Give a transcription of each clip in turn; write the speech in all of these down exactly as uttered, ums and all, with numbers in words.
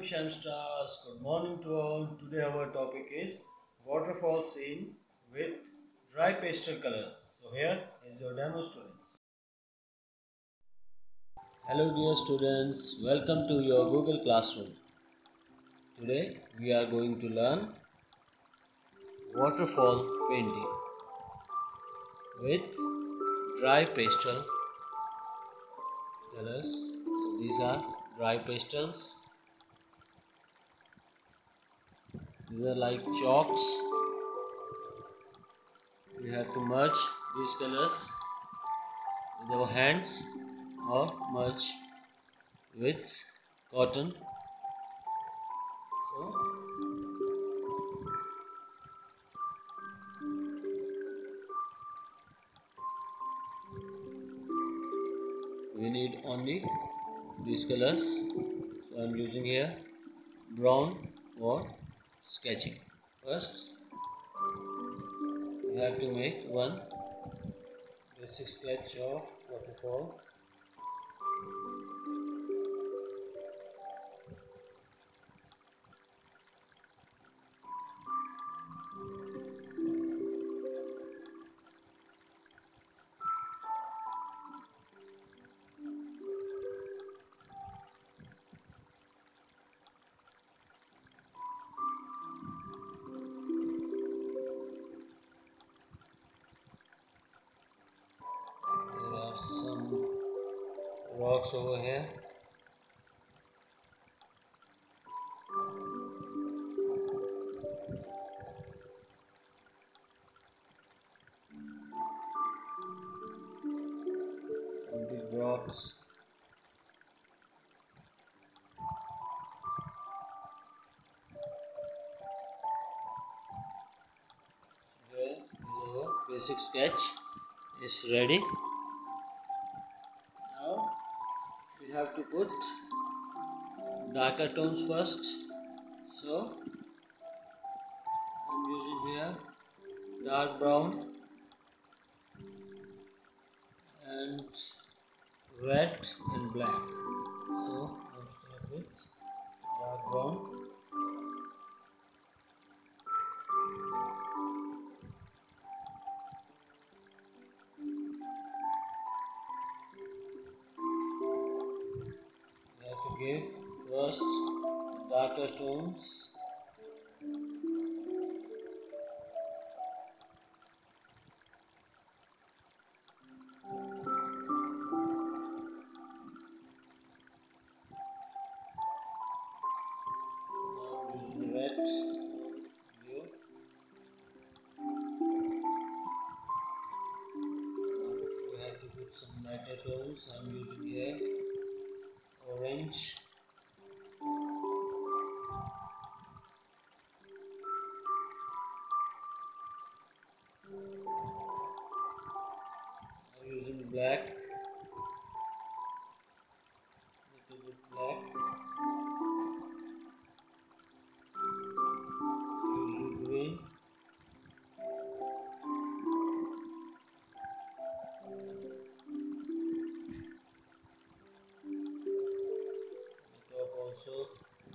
Sham Stars. Good morning to all. Today our topic is waterfall scene with dry pastel colors. So here is your demo students. Hello dear students, welcome to your Google Classroom. Today we are going to learn waterfall painting with dry pastel colors. So these are dry pastels. These are like chalks. We have to merge these colors with our hands or merge with cotton. So we need only these colors. So I am using here brown for sketching. First we have to make one basic sketch of waterfall. There are some rocks over here. Some big rocks. Here is our basic sketch is ready. Now we have to put darker tones first. So I'm using here dark brown and red and black. So I'll start with dark brown. We have to give first darker tones. Now using red blue. We have to put some lighter tones. I'm using here orange. I'm using black. Little bit black. Using green. The top also.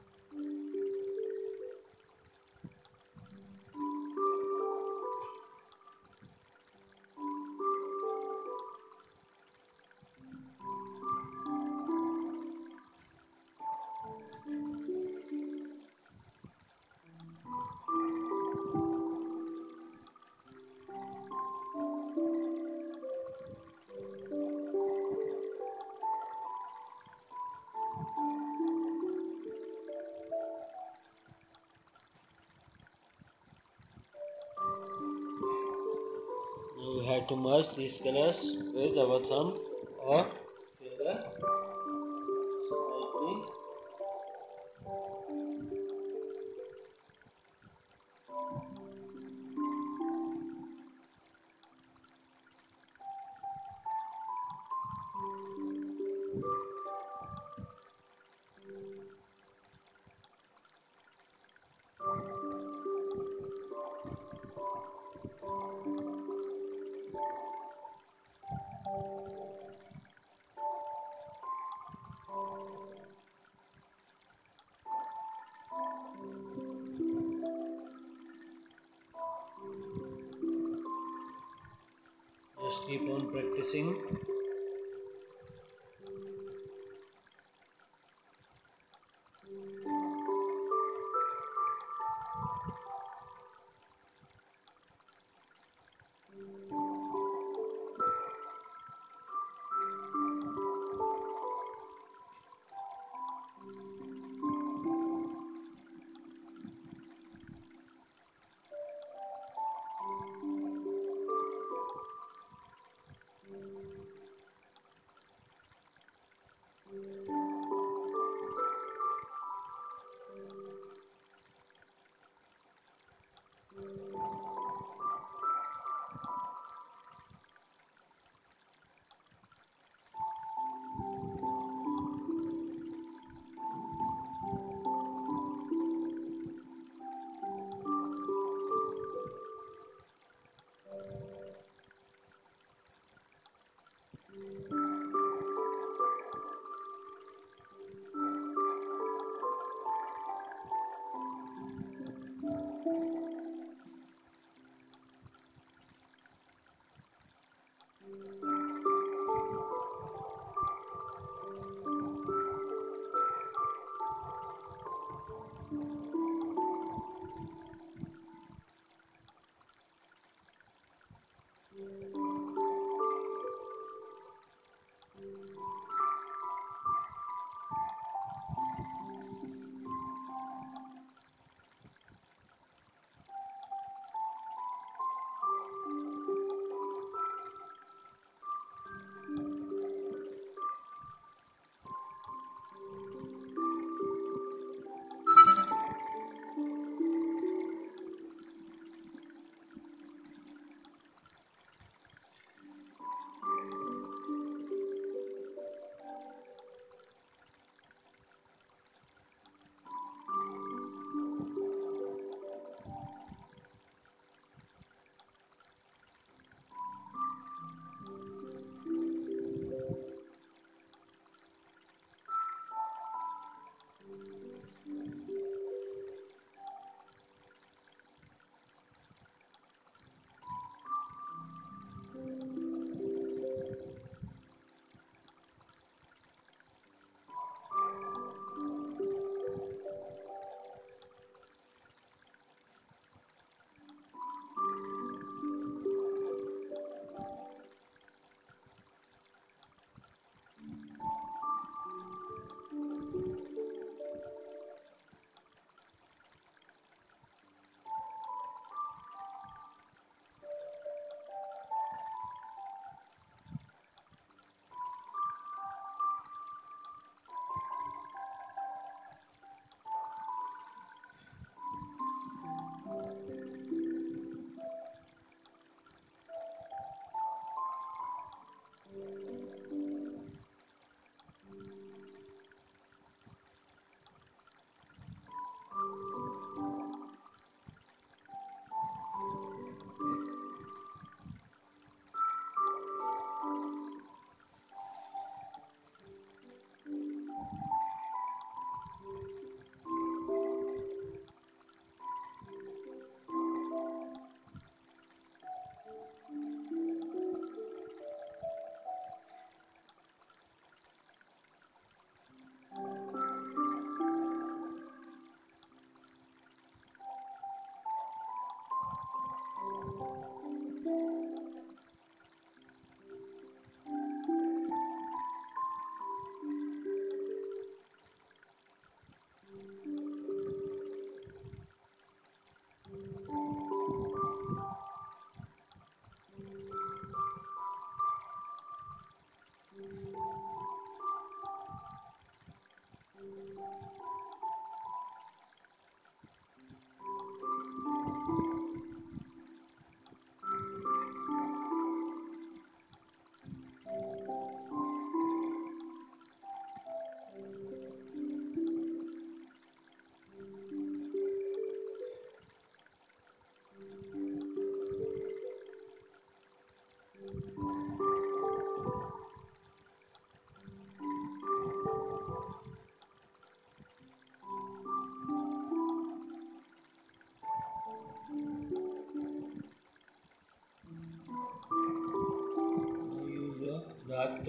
Now we have to merge these colors with our thumb or finger. Lightly. keep on practicing.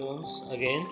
tones again.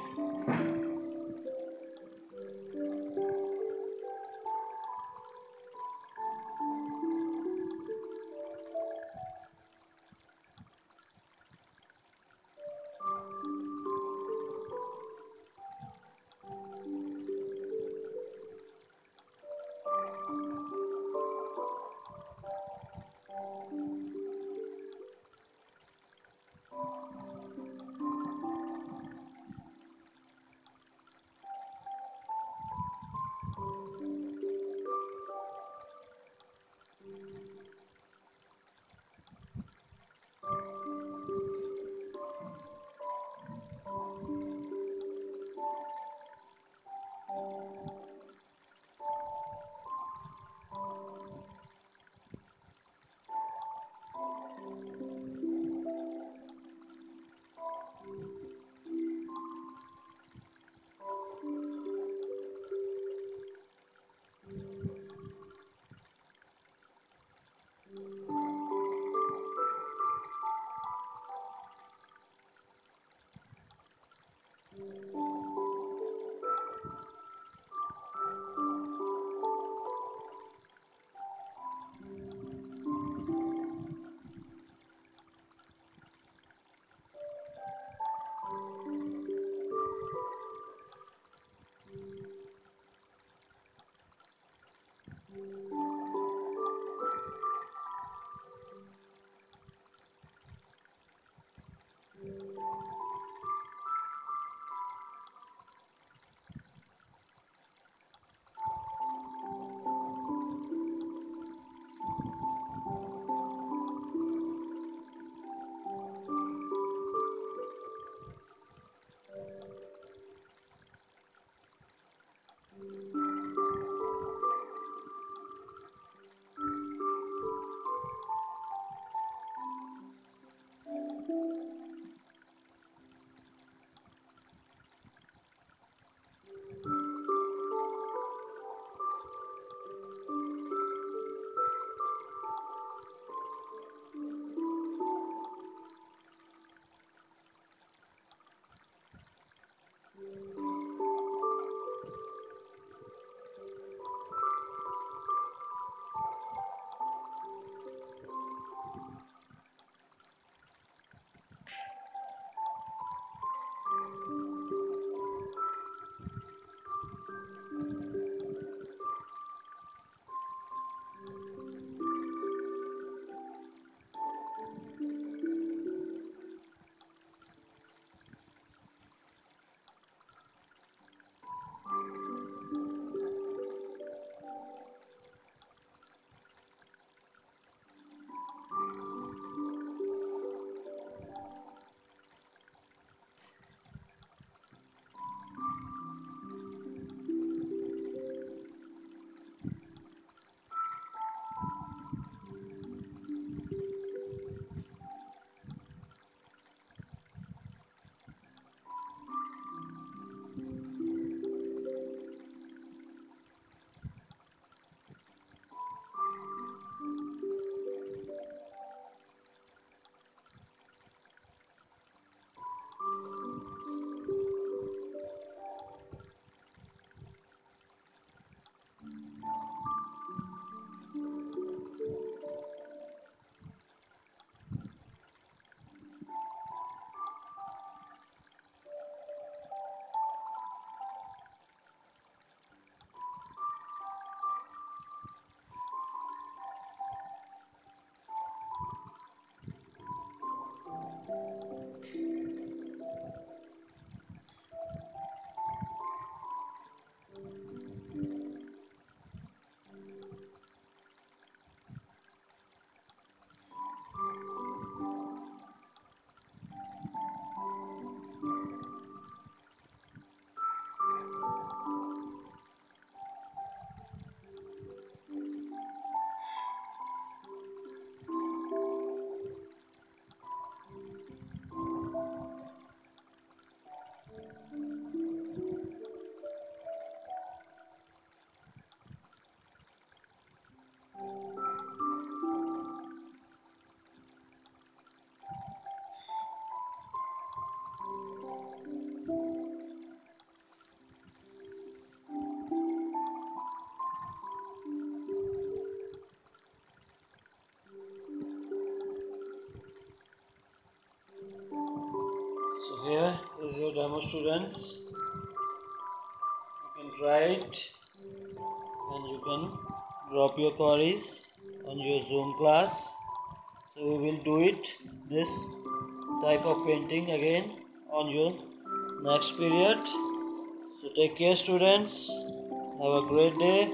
So here is your demo, students. You can try it and you can drop your queries on your Zoom class. So we will do it this type of painting again on your next period. So take care, students. Have a great day.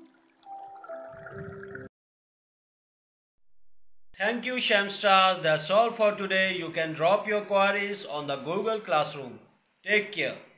Thank you, Shamstars. That's all for today. You can drop your queries on the Google Classroom. Take care.